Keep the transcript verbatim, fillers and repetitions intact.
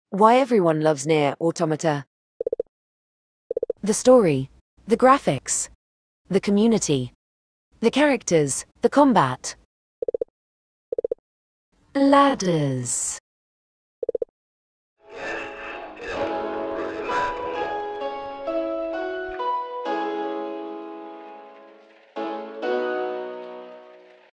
Why everyone loves Neir Automata. The story, the graphics, the community, the characters, the combat. Ladders.